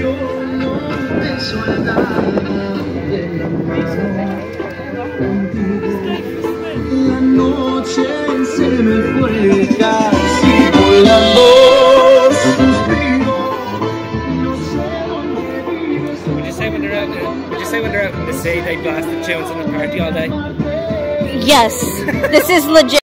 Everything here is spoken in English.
La noche se me fue casi volando. Would you say when they're out in the sea they blast the tunes in the party all day? Yes, this is legit.